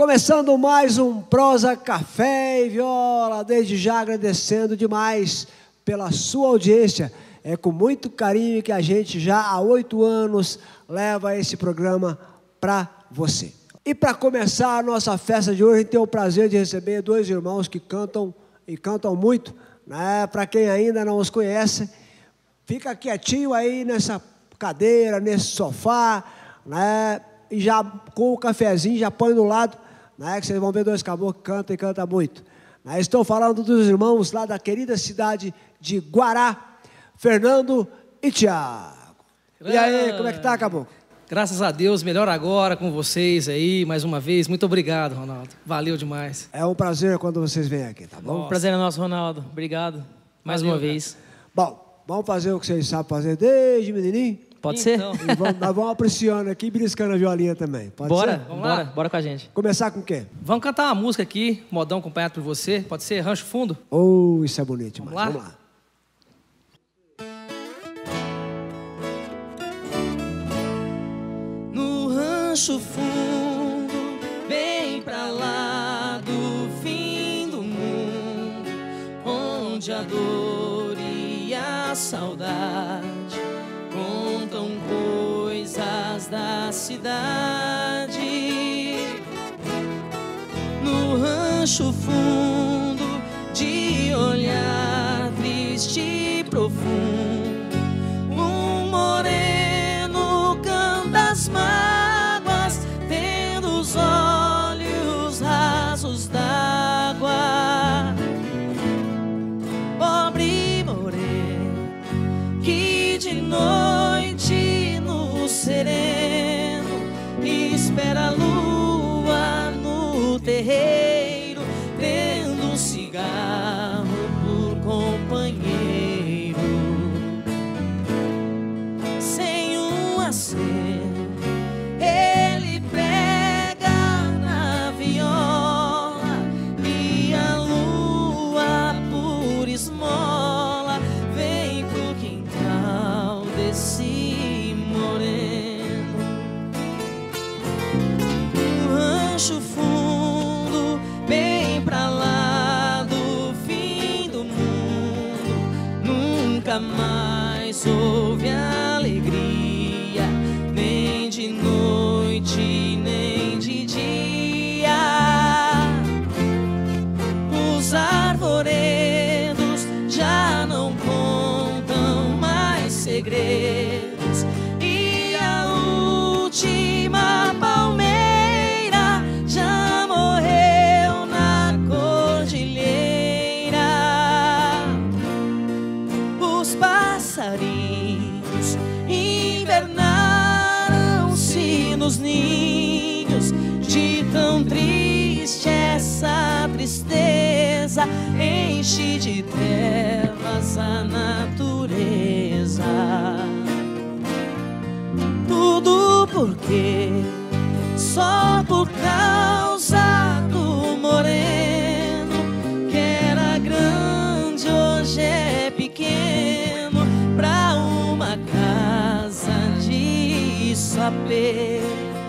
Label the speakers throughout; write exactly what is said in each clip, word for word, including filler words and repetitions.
Speaker 1: Começando mais um Prosa Café e Viola, desde já agradecendo demais pela sua audiência. É com muito carinho que a gente já há oito anos leva esse programa para você. E para começar a nossa festa de hoje, a gente tem o prazer de receber dois irmãos que cantam e cantam muito, né? Para quem ainda não os conhece, fica quietinho aí nessa cadeira, nesse sofá, né? E já com o cafezinho, já põe do lado, né? Que vocês vão ver dois caboclos que cantam e cantam muito. Né? Estou falando dos irmãos lá da querida cidade de Guará, Fernando e Tiago. E aí, como é que tá, caboclo?
Speaker 2: Graças a Deus, melhor agora com vocês aí, mais uma vez. Muito obrigado, Ronaldo. Valeu demais.
Speaker 1: É um prazer quando vocês vêm aqui, tá bom?
Speaker 2: Nossa.
Speaker 3: O prazer é nosso, Ronaldo. Obrigado mais
Speaker 2: Valeu,
Speaker 3: uma vez.
Speaker 1: Bom, vamos fazer o que vocês sabem fazer desde menininho?
Speaker 3: Pode
Speaker 2: Então.
Speaker 3: ser?
Speaker 1: E vamos, nós vamos apreciando aqui e beliscando a violinha também. Pode
Speaker 3: Bora,
Speaker 1: ser?
Speaker 2: Vamos
Speaker 3: bora,
Speaker 2: lá?
Speaker 3: bora com a gente.
Speaker 1: Começar com o quê?
Speaker 2: Vamos cantar uma música aqui, modão acompanhado por você. Pode ser Rancho Fundo?
Speaker 1: Oh, isso é bonito demais.
Speaker 2: Vamos lá?
Speaker 1: Vamos lá.
Speaker 2: No rancho fundo, bem pra lá do fim do mundo, onde a dor e a saudade contam coisas da cidade. No rancho fundo, de olhar triste e profundo, um moreno canta as mágoas, tendo os olhos rasos d'água. Pobre moreno, que de noite no sereno espera a lua no terreiro, tendo um cigarro por companheiro. Sem um aceno, ele prega na viola, e a lua por esmola vem pro quintal desse moreno. No rancho fundo, bem pra lá do fim do mundo, nunca mais houve alegria, nem de noite, nem de dia. Os arvoredos já não contam mais segredos, e a última palmeira já morreu na cordilheira. Os passarinhos invernaram-se nos ninhos, de tão triste essa tristeza enche de trevas a natureza. Tudo porque só por causa do moreno, que era grande hoje é pequeno, pra uma casa de sapê.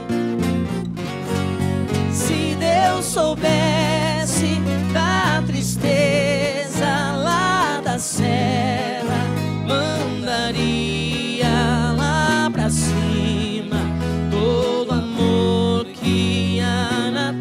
Speaker 2: Se Deus soubesse da tristeza lá da serra, mandaria lá pra cima todo amor que há na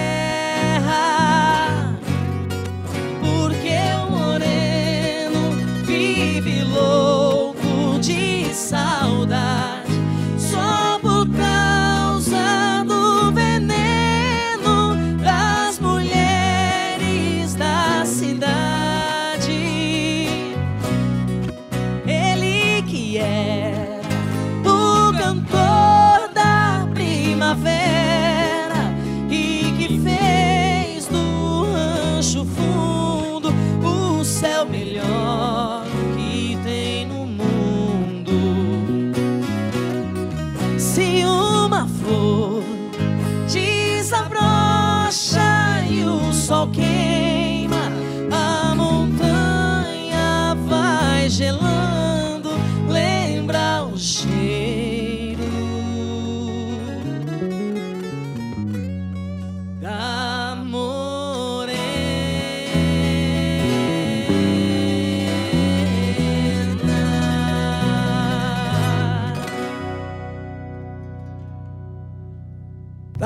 Speaker 2: terra. Porque o moreno vive louco de saudade, só por causa do veneno das mulheres da cidade. Ele que era o cantor da primavera e que fez do rancho fundo o céu melhor que tem no mundo. Se uma flor desabrocha e o sol queima, a montanha vai gelando, lembra o cheiro da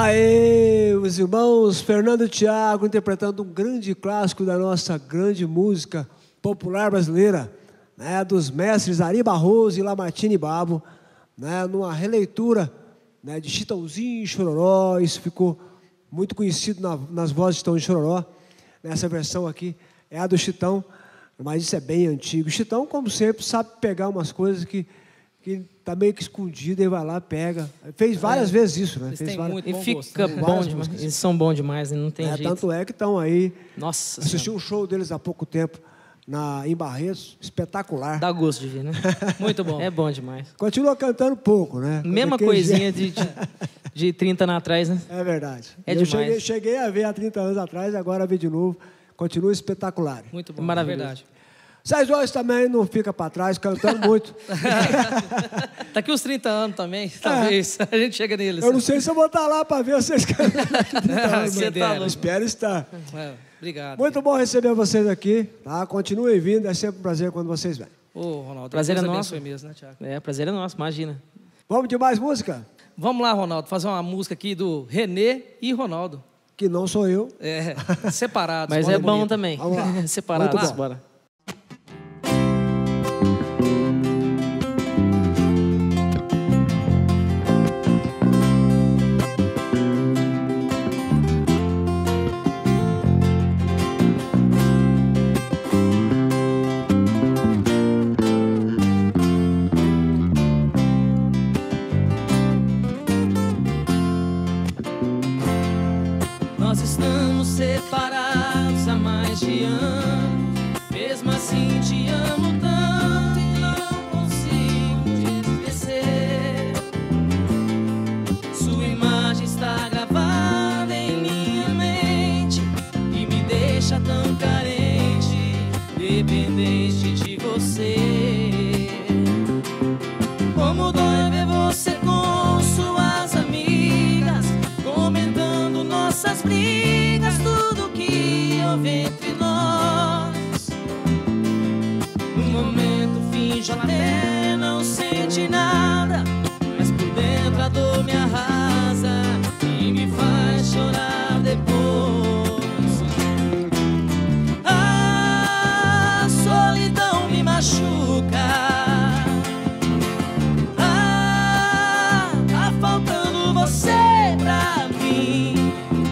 Speaker 1: Aí, os irmãos Fernando e Thiago interpretando um grande clássico da nossa grande música popular brasileira, né, dos mestres Ari Barroso e Lamartine Babo, né, numa releitura, né, de Chitãozinho e Chororó. Isso ficou muito conhecido na, nas vozes de Chitão e Chororó. Essa versão aqui é a do Chitão, mas isso é bem antigo. O Chitão, como sempre, sabe pegar umas coisas que que está meio que escondido e vai lá, pega. Fez várias é. vezes isso, né?
Speaker 2: Eles
Speaker 1: Fez
Speaker 2: têm
Speaker 1: várias...
Speaker 2: muito
Speaker 3: E
Speaker 2: bom
Speaker 3: fica
Speaker 2: gosto, né?
Speaker 3: bom demais. Eles são bons demais, não tem
Speaker 1: é,
Speaker 3: jeito.
Speaker 1: Tanto é que estão aí.
Speaker 3: Nossa
Speaker 1: Assisti
Speaker 3: Senhora.
Speaker 1: um show deles há pouco tempo na, em Barretos, espetacular.
Speaker 3: Dá gosto de ver, né?
Speaker 2: Muito bom.
Speaker 3: É bom demais.
Speaker 1: Continua cantando pouco, né?
Speaker 3: Mesma
Speaker 1: Daquele
Speaker 3: coisinha
Speaker 1: jeito.
Speaker 3: de, de, de trinta anos atrás, né?
Speaker 1: É verdade.
Speaker 3: É
Speaker 1: Eu
Speaker 3: demais.
Speaker 1: cheguei, cheguei a ver há trinta anos atrás, agora vi de novo. Continua espetacular.
Speaker 2: Muito bom,
Speaker 3: Maravilhoso.
Speaker 2: verdade.
Speaker 1: Sérgio Góes também não fica para trás, cantando muito.
Speaker 2: Daqui uns trinta anos também, talvez, a gente chega neles.
Speaker 1: Eu não sei se eu vou estar lá para ver vocês cantando.
Speaker 2: Você tá louco.
Speaker 1: Espero estar.
Speaker 2: É, obrigado.
Speaker 1: Muito bom receber vocês aqui, tá? Continuem vindo, é sempre um prazer quando vocês vêm.
Speaker 2: Ô, Ronaldo,
Speaker 3: Prazer é
Speaker 2: Deus
Speaker 3: nosso.
Speaker 2: abençoe mesmo, né, Thiago?
Speaker 3: É, prazer é nosso, imagina.
Speaker 1: Vamos de mais música?
Speaker 2: Vamos lá, Ronaldo, fazer uma música aqui do Renê e Ronaldo.
Speaker 1: Que não sou eu.
Speaker 2: É, separados.
Speaker 3: Mas
Speaker 2: moda
Speaker 3: é bom
Speaker 2: bonita.
Speaker 3: também.
Speaker 1: Vamos lá.
Speaker 3: Separados,
Speaker 1: Muito bom.
Speaker 3: bora.
Speaker 4: Nós estamos separados há mais de ano. Mesmo assim te amo tanto e não consigo te esquecer. Sua imagem está gravada em minha mente e me deixa tão carente, dependente de você. Como dói ver você com suas amigas, comentando nossas brigas, tudo que houve entre nós. No momento finjo até não sente nada, mas por dentro a dor me arrasa e me faz chorar depois. A solidão me machuca. Ah, tá faltando você pra mim.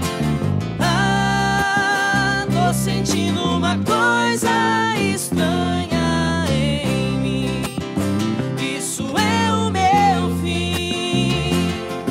Speaker 4: Ah, tô sentindo uma coisa estranha em mim. Isso é o meu fim.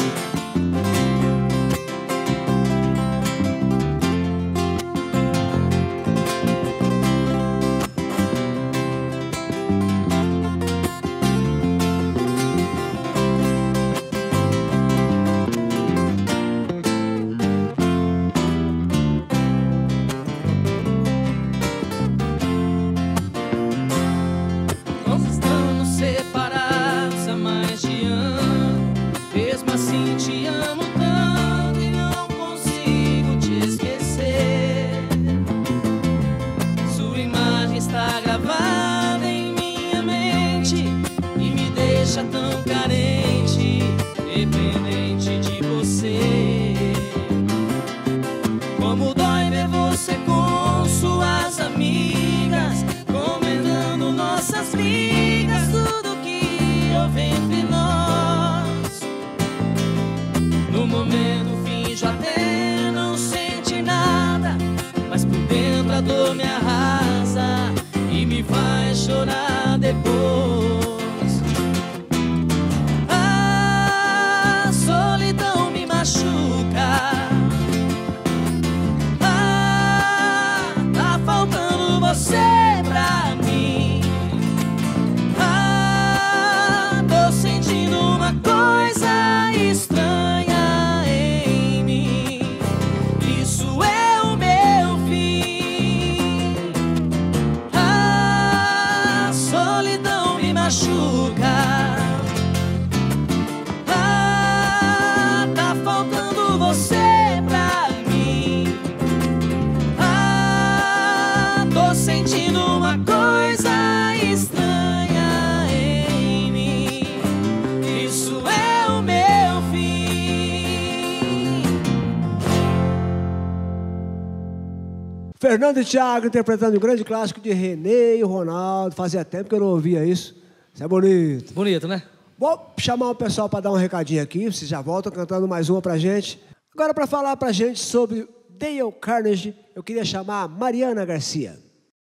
Speaker 4: Nós estamos separados há mais de ano. Mesmo assim te amo tanto e não consigo te esquecer. Sua imagem está gravada em minha mente e me deixa tão carente, dependente de você. Como dói ver você com suas amigas, comentando nossas brigas, tudo que houve entre nós. No momento finjo até não sente nada, mas por dentro a dor me arrasa e me faz chorar depois. A solidão me machuca. Ah, tá faltando você pra mim. Ah, tô sentindo uma coisa estranha em mim. Isso é o meu fim. A solidão
Speaker 1: Fernando e Thiago interpretando um grande clássico de Renê e Ronaldo. Fazia tempo que eu não ouvia isso. Isso é bonito.
Speaker 2: Bonito, né?
Speaker 1: Vou chamar o pessoal para dar um recadinho aqui. Vocês já voltam cantando mais uma pra gente. Agora, para falar pra gente sobre Dale Carnegie, eu queria chamar a Mariana Garcia.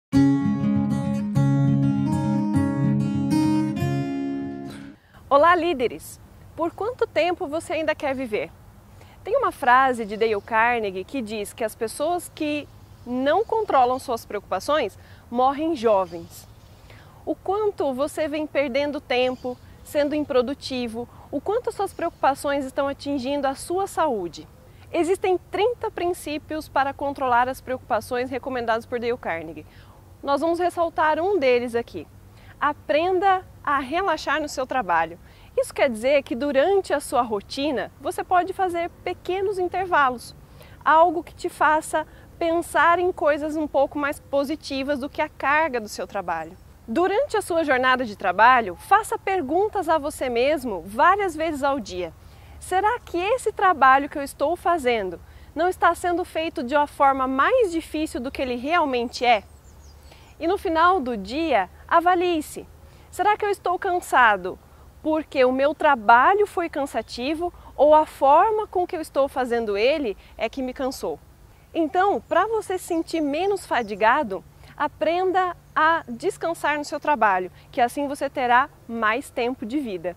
Speaker 5: Olá, líderes! Por quanto tempo você ainda quer viver? Tem uma frase de Dale Carnegie que diz que as pessoas que não controlam suas preocupações morrem jovens. O quanto você vem perdendo tempo, sendo improdutivo, o quanto suas preocupações estão atingindo a sua saúde. Existem trinta princípios para controlar as preocupações recomendados por Dale Carnegie. Nós vamos ressaltar um deles aqui. Aprenda a relaxar no seu trabalho. Isso quer dizer que durante a sua rotina você pode fazer pequenos intervalos, algo que te faça pensar em coisas um pouco mais positivas do que a carga do seu trabalho. Durante a sua jornada de trabalho, faça perguntas a você mesmo várias vezes ao dia. Será que esse trabalho que eu estou fazendo não está sendo feito de uma forma mais difícil do que ele realmente é? E no final do dia, avalie-se. Será que eu estou cansado porque o meu trabalho foi cansativo ou a forma com que eu estou fazendo ele é que me cansou? Então, para você se sentir menos fadigado, aprenda a descansar no seu trabalho, que assim você terá mais tempo de vida.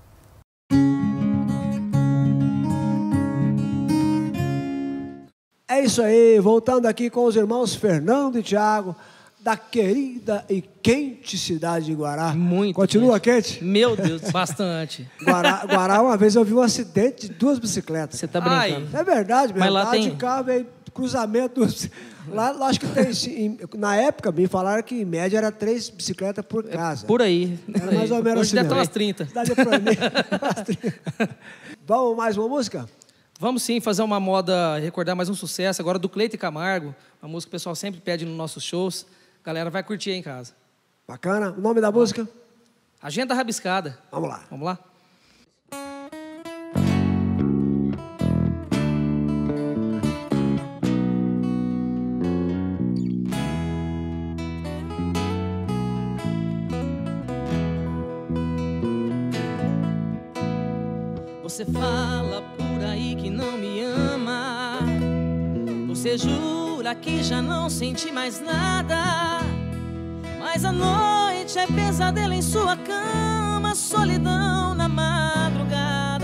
Speaker 1: É isso aí, voltando aqui com os irmãos Fernando e Thiago, da querida e quente cidade de Guará.
Speaker 3: Muito
Speaker 1: Continua quente?
Speaker 3: quente. Meu Deus.
Speaker 2: Bastante.
Speaker 1: Guará, Guará, uma vez eu vi um acidente de duas bicicletas.
Speaker 3: Você tá brincando.
Speaker 1: É verdade,
Speaker 3: Mas lá
Speaker 1: lá
Speaker 3: tem-
Speaker 1: de carro, veio cruzamento. Lá, lá acho que tem, sim, na época, me falaram que em média era três bicicletas por casa.
Speaker 3: Por aí.
Speaker 1: Era mais ou menos
Speaker 2: Hoje
Speaker 1: assim.
Speaker 2: deve ter
Speaker 1: mesmo.
Speaker 2: umas trinta.
Speaker 1: Cidade pra mim, umas trinta. Vamos mais uma música?
Speaker 2: Vamos sim fazer uma moda, recordar mais um sucesso agora do Cleito e Camargo, uma música que o pessoal sempre pede nos nossos shows. A galera vai curtir aí em casa.
Speaker 1: Bacana. O nome da música?
Speaker 2: Agenda Rabiscada.
Speaker 1: Vamos lá.
Speaker 2: Vamos lá?
Speaker 4: Você fala por aí que não me ama. Você jura que já não sente mais nada. Mas a noite é pesadelo em sua cama, solidão na madrugada.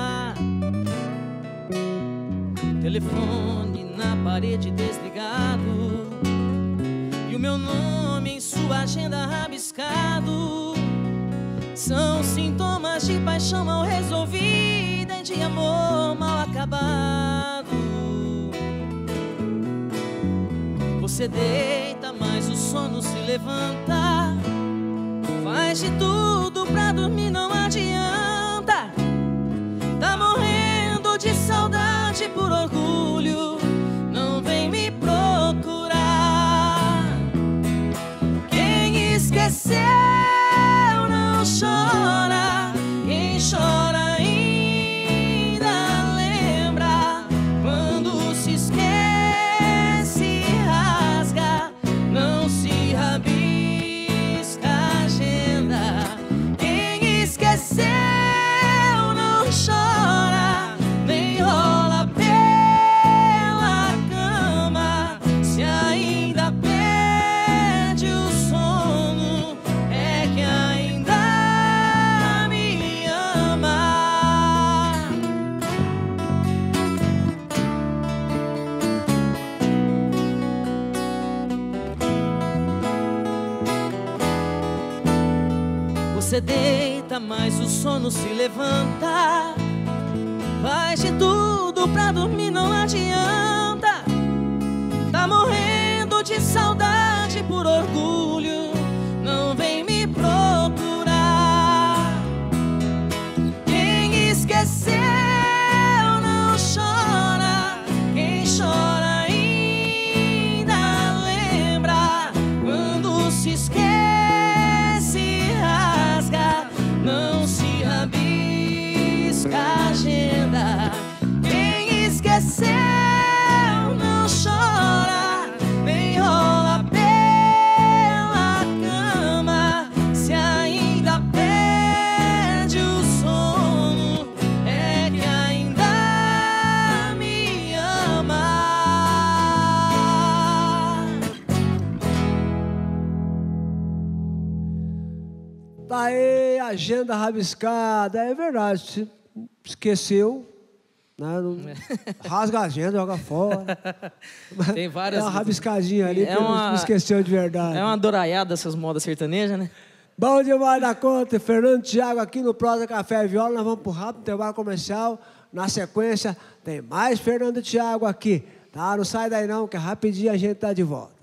Speaker 4: Telefone na parede desligado e o meu nome em sua agenda rabiscado. São sintomas de paixão mal resolvida e de amor mal acabado. Você deita, mas o sono se levanta. Faz de tudo pra dormir, não adianta. Tá morrendo de saudade por orgulho, não vem me procurar. Quem esqueceu não chora, quem chora ainda lembra. Quando se esquece, rasga, não se rabisca a agenda. Quem esqueceu não chora, nem rola pela cama. Se ainda perde o sono, é que ainda me ama. Você deita, mas o sono se levanta. Faz de tudo pra dormir, não adianta. Tá morrendo de saudade por orgulho, não vem me procurar. Quem esqueceu não chora, quem chora ainda lembra. Quando se esquece, rasga, não se rabisca a agenda. Quem esqueceu não chora, nem rola
Speaker 1: Tá aí, agenda rabiscada. É verdade, se esqueceu, né? Não, rasga a agenda, joga fora.
Speaker 2: Tem várias.
Speaker 1: É uma rabiscadinha ali,
Speaker 3: É
Speaker 1: que
Speaker 3: uma-
Speaker 1: não esqueceu de verdade.
Speaker 3: É uma doraiada essas modas sertanejas, né?
Speaker 1: Bom demais da conta, Fernando Thiago aqui no Prosa Café e Viola. Nós vamos pro rápido intervalo comercial. Na sequência, tem mais Fernando Thiago aqui. Tá? Não sai daí não, que rapidinho a gente tá de volta.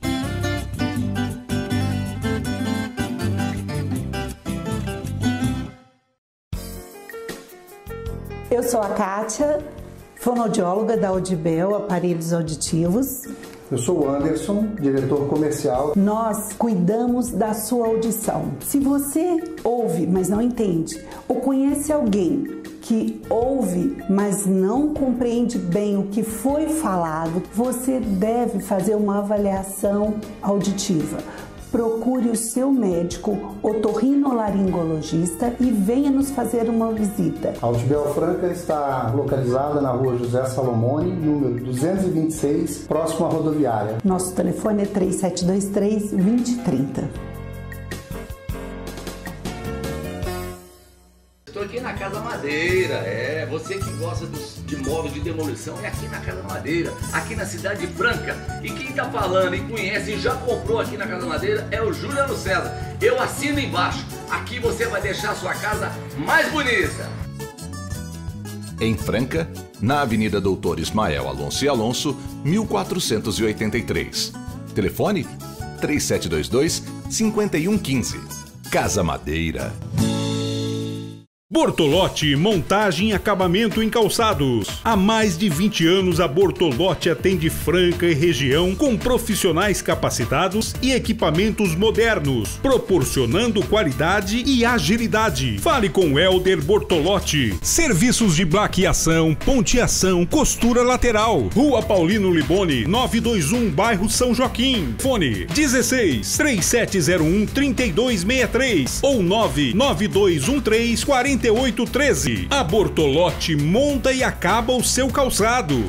Speaker 6: Eu sou a Kátia, fonoaudióloga da Audibel, aparelhos auditivos.
Speaker 7: Eu sou o Anderson, diretor comercial.
Speaker 6: Nós cuidamos da sua audição. Se você ouve, mas não entende, ou conhece alguém que ouve, mas não compreende bem o que foi falado, você deve fazer uma avaliação auditiva. Procure o seu médico otorrinolaringologista e venha nos fazer uma visita.
Speaker 7: A Audibel Franca está localizada na rua José Salomone, número duzentos e vinte e seis, próximo à rodoviária.
Speaker 6: Nosso telefone é três sete dois três, dois zero três zero.
Speaker 8: Estou aqui na Casa Madeira, é, você que gosta dos, de móveis de demolição é aqui na Casa Madeira, aqui na Cidade Franca. E quem está falando e conhece e já comprou aqui na Casa Madeira é o Juliano César. Eu assino embaixo, aqui você vai deixar a sua casa mais bonita.
Speaker 9: Em Franca, na Avenida Doutor Ismael Alonso e Alonso, mil quatrocentos e oitenta e três. Telefone três sete dois dois, cinco um um cinco. Casa Madeira.
Speaker 10: Bortolotti Montagem e Acabamento em Calçados. Há mais de vinte anos a Bortolotti atende Franca e região com profissionais capacitados e equipamentos modernos, proporcionando qualidade e agilidade. Fale com Helder Bortolotti. Serviços de blaqueação, ponteação, costura lateral. Rua Paulino Liboni, novecentos e vinte e um, bairro São Joaquim. Fone dezesseis, três sete zero um, três dois seis três ou nove nove dois um três, quatro oito um três. A Bortolotti monta e acaba o seu calçado.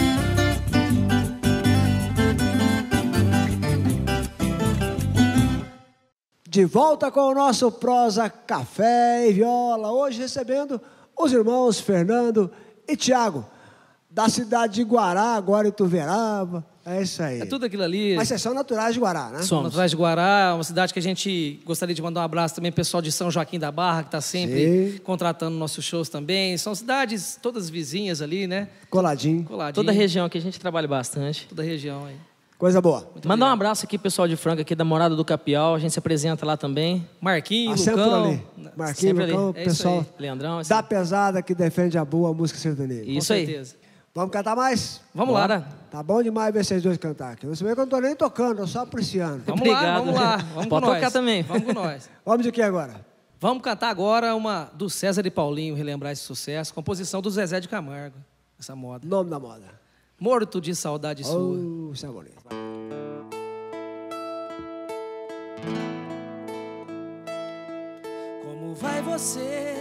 Speaker 1: De volta com o nosso Prosa Café e Viola. Hoje recebendo os irmãos Fernando e Thiago, da cidade de Guará, agora Ituverava. É isso aí.
Speaker 2: É tudo aquilo ali.
Speaker 1: Mas vocês são naturais de Guará, né?
Speaker 2: Somos naturais de Guará, uma cidade que a gente gostaria de mandar um abraço também pro pessoal de São Joaquim da Barra, que está sempre
Speaker 1: Sim.
Speaker 2: contratando nossos shows também. São cidades todas vizinhas ali, né?
Speaker 1: Coladinho.
Speaker 2: Coladinho.
Speaker 3: Toda a região aqui a gente trabalha bastante.
Speaker 2: Toda a região aí.
Speaker 1: Coisa boa.
Speaker 2: Muito
Speaker 3: Mandar um
Speaker 2: obrigado.
Speaker 3: abraço aqui, pessoal de Franca, aqui da Morada do Capial. A gente se apresenta lá também.
Speaker 2: Marquinho,
Speaker 1: Ah, sempre
Speaker 2: Lucão.
Speaker 1: ali. Marquinhos,
Speaker 3: Sempre ali.
Speaker 1: Lucão,
Speaker 2: É isso
Speaker 1: pessoal
Speaker 2: aí.
Speaker 3: Leandrão. Assim.
Speaker 1: da pesada que defende a boa música sertaneja.
Speaker 3: Isso
Speaker 2: Com
Speaker 3: aí.
Speaker 2: certeza.
Speaker 1: Vamos cantar mais?
Speaker 2: Vamos
Speaker 3: Bora.
Speaker 2: lá.
Speaker 1: Tá bom demais ver vocês dois cantar aqui. Não sei bem que eu não tô nem tocando, eu só apreciando.
Speaker 2: Vamos
Speaker 3: Obrigado.
Speaker 2: lá, vamos lá. Vamos
Speaker 3: Pode
Speaker 2: com nós.
Speaker 3: tocar também.
Speaker 2: Vamos com nós.
Speaker 1: Vamos de que agora?
Speaker 2: Vamos cantar agora uma do César e Paulinho, relembrar esse sucesso. Composição do Zezé de Camargo, essa moda.
Speaker 1: Nome da moda.
Speaker 2: Morto de saudade sua.
Speaker 1: Oh, isso é bonito.
Speaker 4: Como vai você?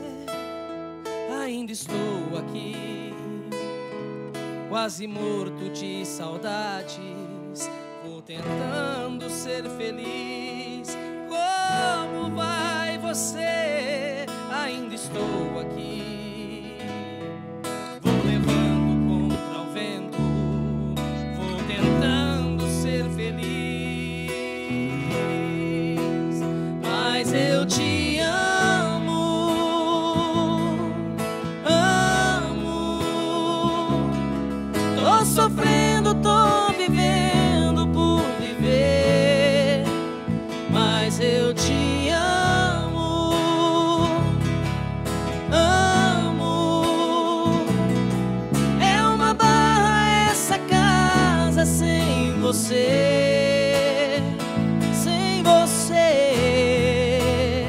Speaker 4: Ainda estou aqui, quase morto de saudades. Vou tentando ser feliz. Como vai você? Ainda estou aqui. Vou levando contra o vento. Vou tentando ser feliz. Mas eu te amo. Amo. Tô sofrendo, tô vivendo por viver. Mas eu te amo. Amo. É uma barra essa casa sem você. Sem você.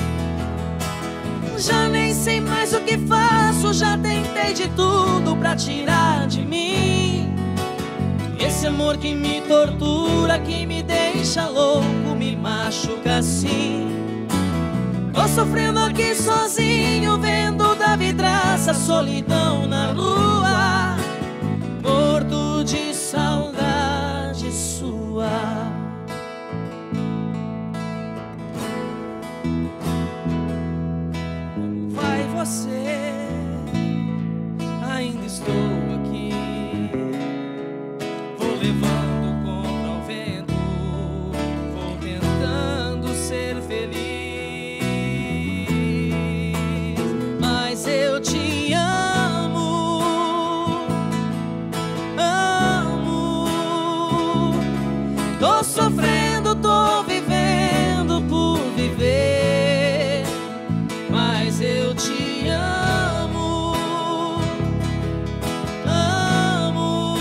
Speaker 4: Já nem sei mais o que faço. Já tentei de tudo pra tirar de mim esse amor que me tortura, que me deixa louco, me machuca assim. Tô sofrendo aqui sozinho, vendo da vidraça solidão na rua, morto de saudade sua. Como vai você? Ainda estou aqui. Vou levando contra o vento, vou tentando ser feliz. Mas eu te amo, amo. Tô sofrendo, tô vivendo por viver. Mas eu te amo, amo.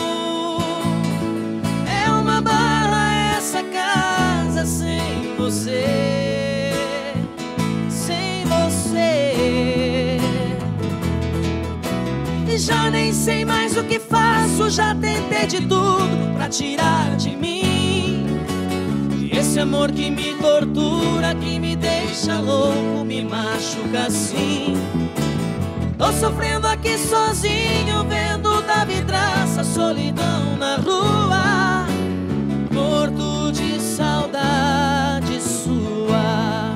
Speaker 4: É uma bala essa casa sem você, sem você. E já nem sei mais o que faço, já tentei de tudo pra tirar de mim esse amor que me tortura, que me deixa louco, me machuca assim. Tô sofrendo aqui sozinho, vendo da vidraça solidão na rua, morto de saudade sua,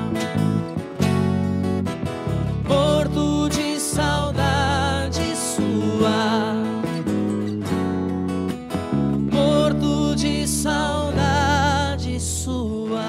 Speaker 4: morto de saudade sua, morto de saudade sua.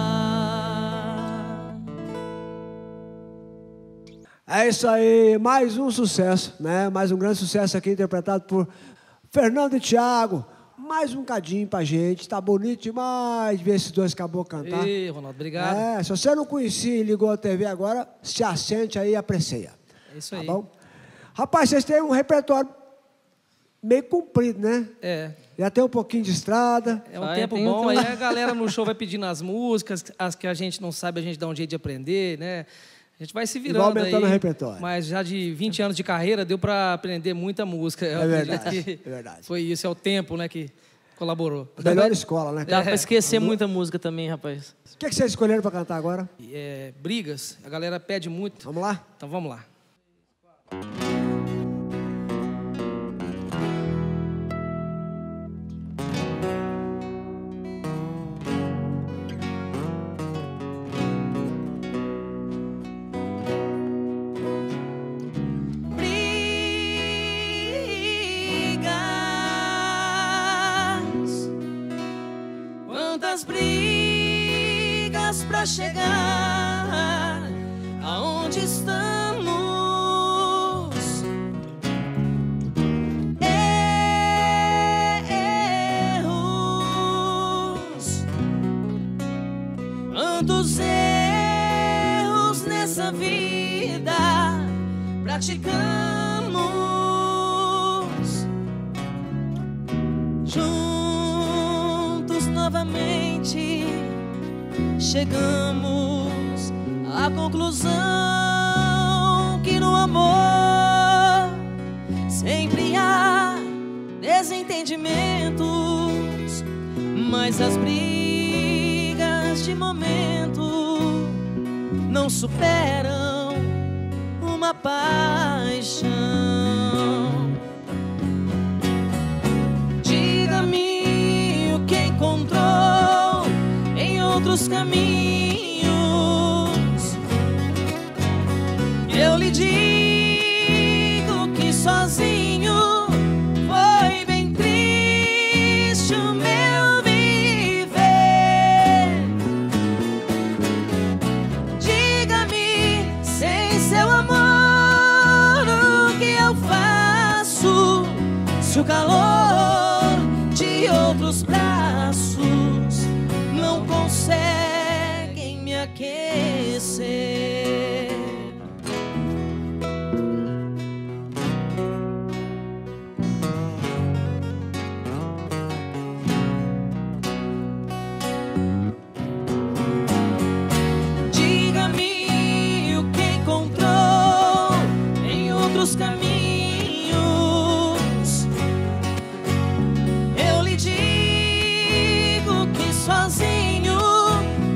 Speaker 1: É isso aí, mais um sucesso, né? Mais um grande sucesso aqui interpretado por Fernando e Thiago. Mais um cadinho pra gente, tá bonito demais ver esses dois caboclos cantar.
Speaker 2: Ei, Ronaldo, obrigado.
Speaker 1: É, se você não conhecia e ligou a T V agora, se assente aí e aprecia.
Speaker 2: É isso
Speaker 1: Tá
Speaker 2: aí.
Speaker 1: bom? Rapaz, vocês têm um repertório meio comprido, né?
Speaker 2: É.
Speaker 1: Já tem um pouquinho de estrada.
Speaker 2: É um
Speaker 3: Vai,
Speaker 2: tempo
Speaker 3: tem
Speaker 2: bom,
Speaker 3: um-
Speaker 2: aí a galera no show vai pedindo as músicas, as que a gente não sabe, a gente dá um jeito de aprender, né? A gente vai se virando
Speaker 1: vai aumentando
Speaker 2: aí,
Speaker 1: o repertório.
Speaker 2: Mas já de vinte anos de carreira, deu para aprender muita música. Eu
Speaker 1: É
Speaker 2: acredito
Speaker 1: verdade,
Speaker 2: que
Speaker 1: é verdade.
Speaker 2: Foi isso, é o tempo, né, que colaborou.
Speaker 1: A melhor escola, né?
Speaker 3: Dá
Speaker 2: É.
Speaker 3: pra esquecer muita música também, rapaz.
Speaker 1: O que, que vocês escolheram pra cantar agora?
Speaker 2: É, brigas, a galera pede muito.
Speaker 1: Vamos lá?
Speaker 2: Então vamos lá.
Speaker 4: Brigas, quantas brigas pra chegar aonde estamos? Erros, quantos erros nessa vida praticamos? Juntos novamente chegamos à conclusão que no amor sempre há desentendimentos, mas as brigas de momento não superam uma paixão. Diga-me o que encontrou em outros caminhos. Eu lhe digo que sozinho foi bem triste o meu viver. Diga-me, sem seu amor, o que eu faço? Se o calor de outros braços não conseguem me aquecer. Diga-me o que encontrou em outros caminhos. Eu lhe digo que sozinho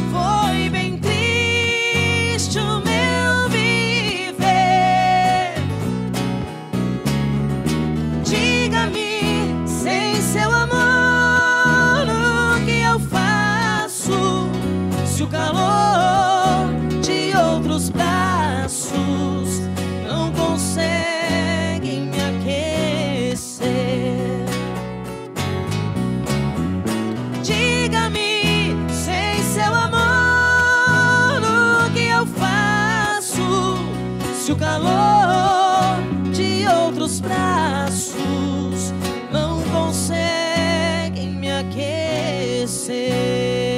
Speaker 4: se o calor de outros braços não conseguem me aquecer.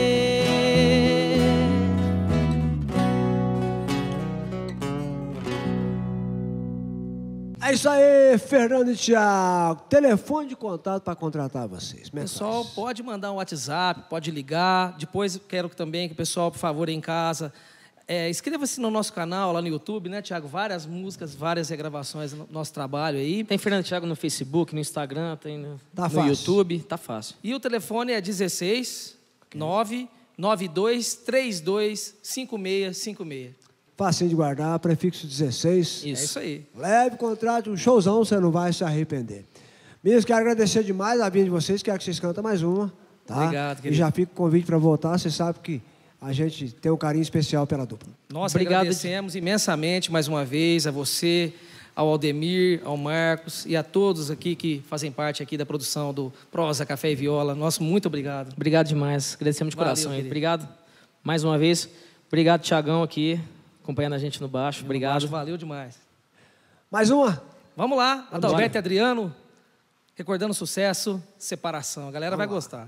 Speaker 1: É isso aí, Fernando e Thiago. Telefone de contato para contratar vocês.
Speaker 2: O pessoal pode mandar um WhatsApp, pode ligar. Depois quero também que o pessoal, por favor, em casa, é, inscreva-se no nosso canal lá no YouTube, né, Thiago? Várias músicas, várias regravações do nosso trabalho aí.
Speaker 3: Tem Fernando e Thiago no Facebook, no Instagram, tem no,
Speaker 1: tá
Speaker 3: no
Speaker 1: fácil.
Speaker 3: YouTube, tá fácil.
Speaker 2: E o telefone é dezesseis, nove nove dois três dois cinco seis cinco seis.
Speaker 1: Facinho de guardar, prefixo dezesseis.
Speaker 2: Isso. É isso aí.
Speaker 1: Leve, contrate um showzão, você não vai se arrepender. Meninos, quero agradecer demais a vinda de vocês, quero que vocês cantem mais uma. Tá?
Speaker 2: Obrigado, querido.
Speaker 1: E já fica o convite para voltar, você sabe que a gente tem um carinho especial pela dupla.
Speaker 2: Nós
Speaker 3: Obrigado.
Speaker 2: agradecemos imensamente mais uma vez a você, ao Aldemir, ao Marcos e a todos aqui que fazem parte aqui da produção do Prosa, Café e Viola. Nosso muito obrigado.
Speaker 3: Obrigado demais, agradecemos de
Speaker 2: Valeu,
Speaker 3: coração aí.
Speaker 2: querido.
Speaker 3: Obrigado mais uma vez. Obrigado, Thiagão, aqui, acompanhando a gente no baixo. Obrigado.
Speaker 2: Baixo, valeu demais.
Speaker 1: Mais uma?
Speaker 2: Vamos lá, Adalberto e Adriano, recordando o sucesso, Separação. A galera vai gostar.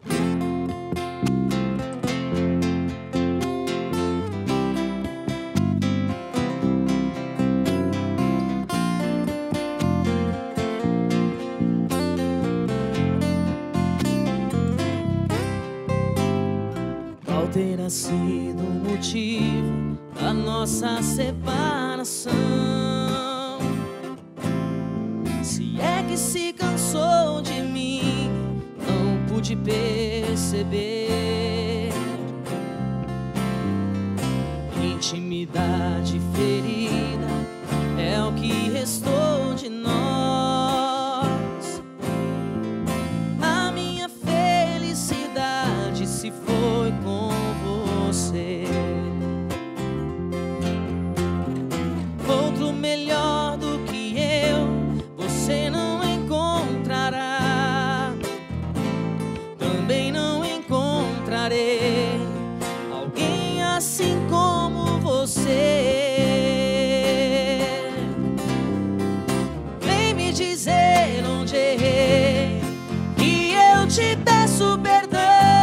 Speaker 4: Qual terá sido o motivo da nossa separação? Se é que se cansou de mim, não pude perceber. Intimidade ferida é o que restou de nós. A minha felicidade se foi com você. Outro melhor do que eu você não encontrará. Também não encontrarei alguém assim como você. Vem me dizer onde errei e eu te peço perdão.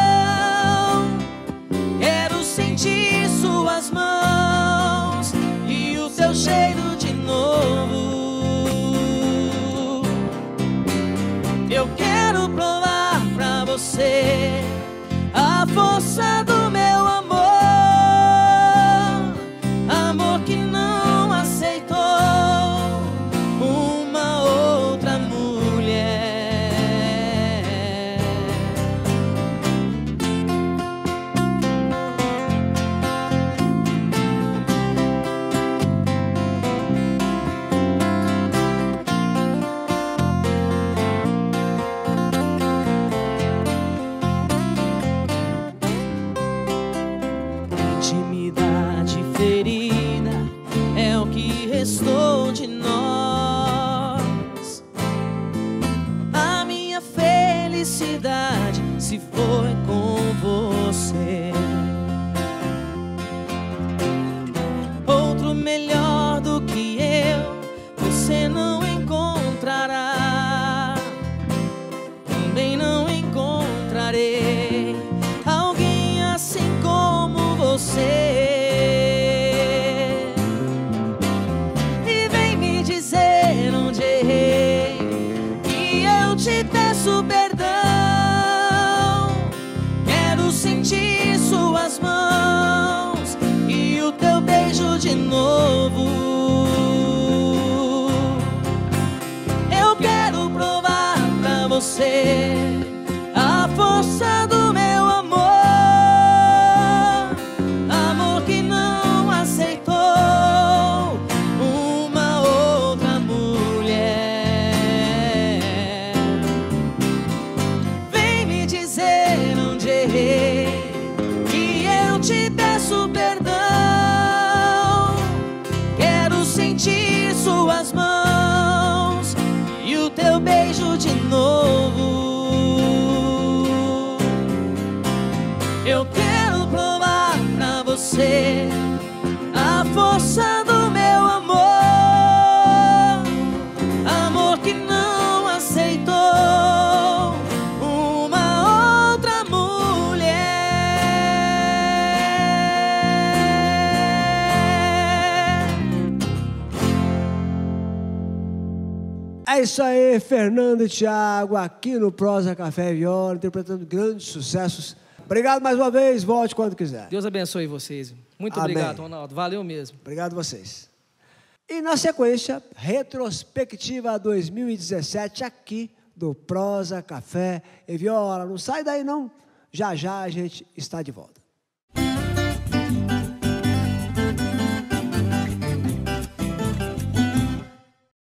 Speaker 4: Quero sentir suas mãos e o teu cheiro de novo. Eu quero provar pra você a força do meu amor. Amor que não aceitou uma outra mulher. Intimidade ferida é o que restou de nós. A minha felicidade se foi com você. Outro melhor do que eu você não encontrará. Também não encontrarei alguém assim como você. E vem me dizer onde errei e eu te peço perdão. Quero sentir suas mãos e o teu beijo de novo. Eu quero provar pra você a força do meu amor. Amor que não aceitou uma outra mulher. Vem me dizer onde errei e eu te peço perdão. Quero sentir suas mãos e o teu beijo de novo. Eu quero provar pra você a força do meu amor.
Speaker 1: É isso aí, Fernando e Thiago, aqui no Prosa Café e Viola, interpretando grandes sucessos. Obrigado mais uma vez, volte quando quiser.
Speaker 2: Deus abençoe vocês. Muito
Speaker 1: Amém.
Speaker 2: obrigado, Ronaldo. Valeu mesmo.
Speaker 1: Obrigado a vocês. E na sequência, retrospectiva dois mil e dezessete, aqui do Prosa Café e Viola. Não sai daí não, já já a gente está de volta.